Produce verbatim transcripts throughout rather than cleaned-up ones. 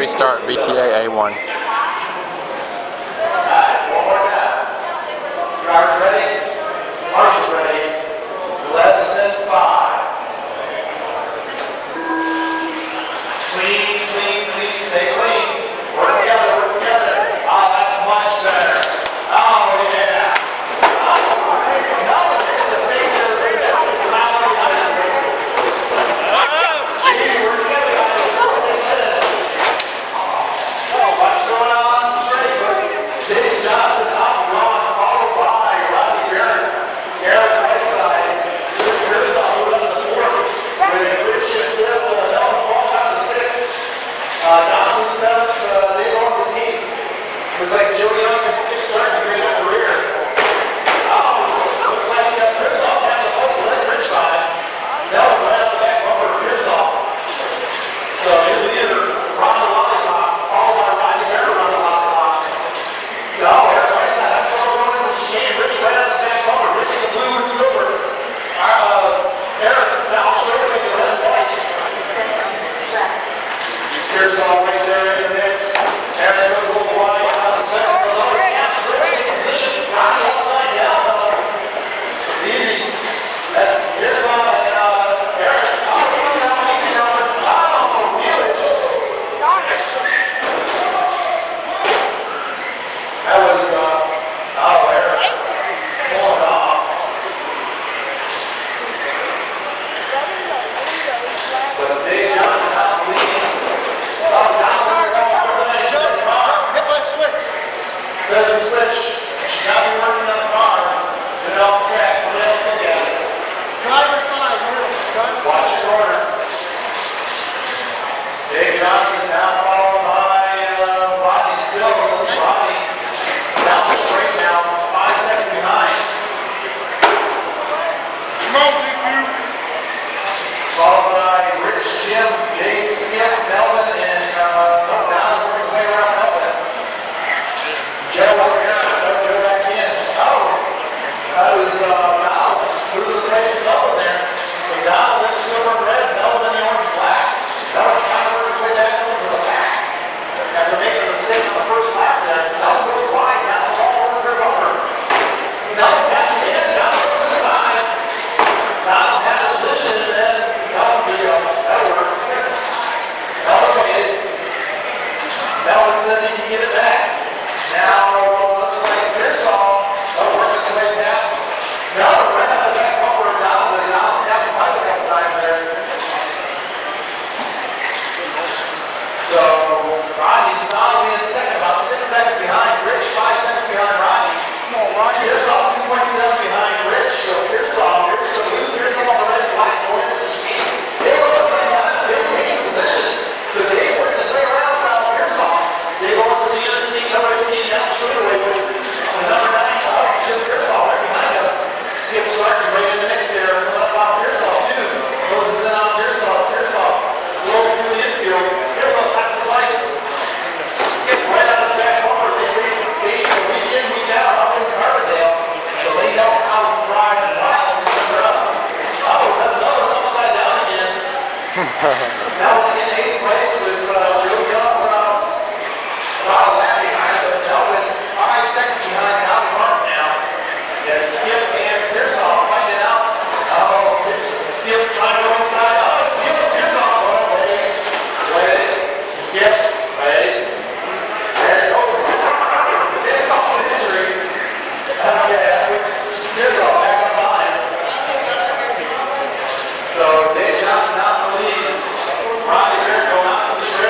restart B T A A one. Drivers ready? Marshals ready? Less than five. Clean, clean, clean, stay clean. Work together, work together. Oh, that's much better. Oh, yeah. What's going on? Straight. Dave Johnson up one, followed by Rodney Garrett. Garrett right side. Here's the hold up the fourth. With Richard Smith, uh, Elton Paul out the sixth. Uh, Johnson seventh, uh, they go on the team. Looks like Joey Young is sixth starting to bring up the rear. Oh, looks like he got Chris off down the post, let Rich by. That was right off the back bumper, Chris off. So his leader, Ron the Lollipop, followed by Rodney Garrett, Ron the Lollipop. No, Eric right side, that's what we're going with the shade. Rich right out the back bumper, Rich in the blue and silver. Uh, Eric, now also Eric in the red and white. Here's all right there in the mix. Eric goes a little wide out of the second. The lower half, Rich in position. Rodney outside down, though. It's easy. That's, here's one, and uh, Eric. Oh, he's down, he's down. Oh, feel it. That was, uh, oh, Eric. Pulling it off. But Dave Johnson out leading. Oh, Johnson, we're going over the next car. Hit my switch. Says the switch. Now we're working on the car. Get it off track. Let's look at it. Driver side. Driver Watch your corner. Dave Johnson now followed by uh, Rodney still. Rodney down the straight now, five seconds behind. Come on, T Q. Followed by Rich, Jim, Dave, Skip, Melvin, and uh, up down and working way around Melvin. Joe, we're gonna go back in. Oh, that was uh, Mal. Who's the place Melvin there? So Donald went silver and red, Melvin in the orange and black. That was kind of working way back over the back. After making a mistake on the first lap there, Melvin goes wide, now it's all over their bumper. Melvin passed the end, Donald goes to the side. Donald had a position, and then Melvin did go. That'll work. Melvin made it. Melvin says he can get it back. Now, looks like Pearsall, oh, working his way down. Melvin right out the back bumper of Donald, but Donald tapped the pipe a couple times there. So, Rodney's solidly in second, about six seconds behind Rich, five seconds behind Rodney. Come on, Rodney. Pearsall two point seven behind Rich, so Pearsall, Pearsall, blue, Pearsall on the red, black, going to the speed. They were looking at it, they were taking position. So they worked his way around now, Pearsall. They go up to the interstate, number eighteen, down the straightaway with the number nine, oh, Jim Pearsall right behind him. Skip Sargent right in the mix there, coming up on Pearsall too. Closes in on Pearsall, Pearsall slows through the infield. Pearsall passes the light. Skip right out of the back bumper. They race the stage, so we in, we down, up in Carbondale. So they know how to drive and ride and cover up. Oh, that's another one upside down again. Now we're in eighth place with uh, Joe Young, uh, about a lap behind, but Melvin five seconds behind out front now. And Skip and Pearsall fighting it out. Oh, Skip trying to go inside. Oh, Skip and Pearsall. Oh, wait, wait. Skip, wait. There it goes. It's all an injury. Okay, Pearsall back on line. So Dave Johnson out in the lead. Rodney Garrett going out to the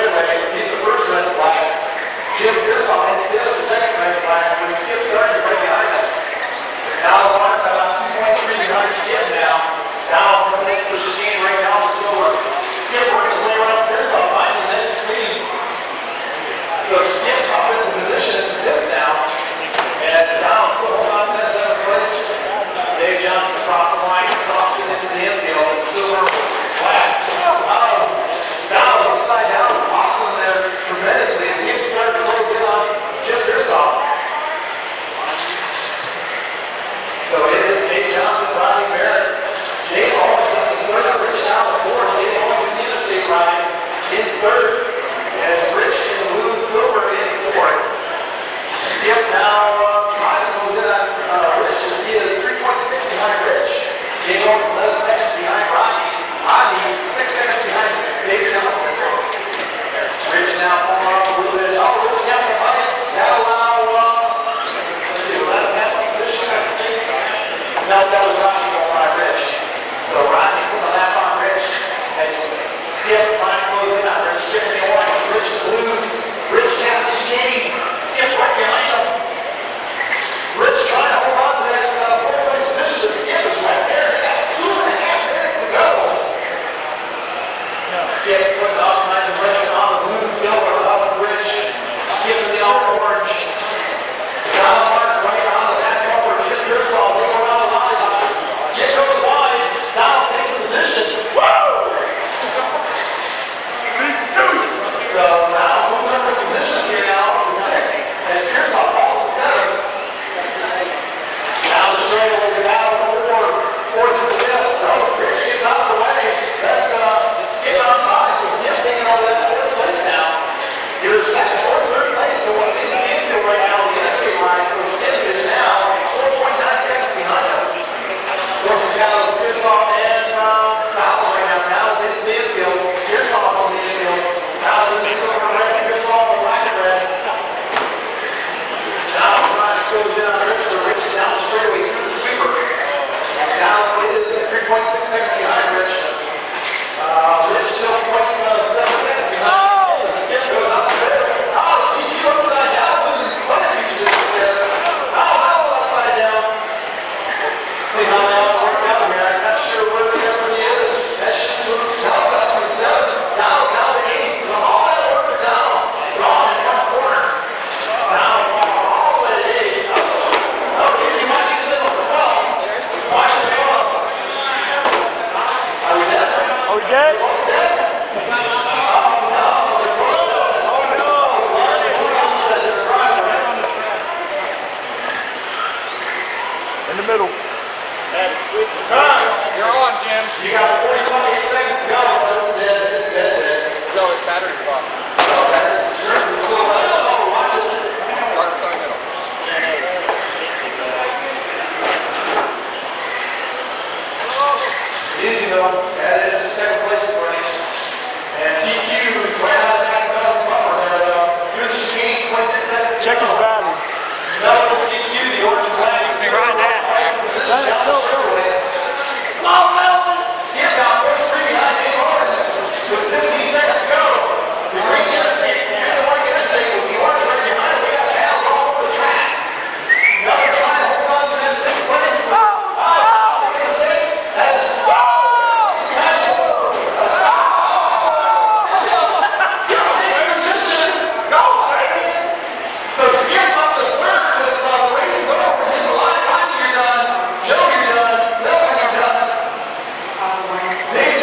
Good? In the middle. You're on, Jim. You got forty, twenty seconds to go. Go, his battery's low. Start inside middle. Easy though, that is the second place for you. And T Q is right out of that thousand buffer there though. Here's the skinny twenty-six seconds. Check his battery. That's for T Q, the orange flag. Right now. Go, go, go. Oh, Melvin! Here, now, what's three behind Dave Harden? With fifteen seconds to go. The green interstate, you're the white interstate with the orange right behind it. We got Al all over the track. Another try to hold on to this sixth place. Oh, oh, interstate. That is so skip up the third because uh, the race is over. There's a lot of time you're done. Joe, you're done. Miller, you're done. They